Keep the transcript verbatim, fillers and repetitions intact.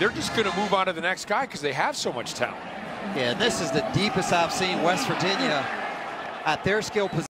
they're just going to move on to the next guy because they have so much talent. Yeah, this is the deepest I've seen West Virginia at their skill position.